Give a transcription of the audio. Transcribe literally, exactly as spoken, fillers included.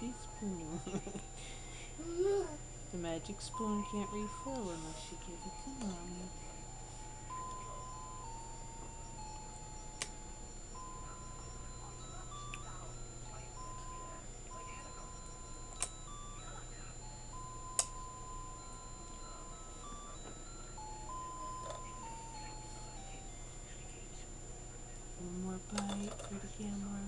teaspoon. The magic spoon can't refill unless you give it to Mommy. One more bite for the camera.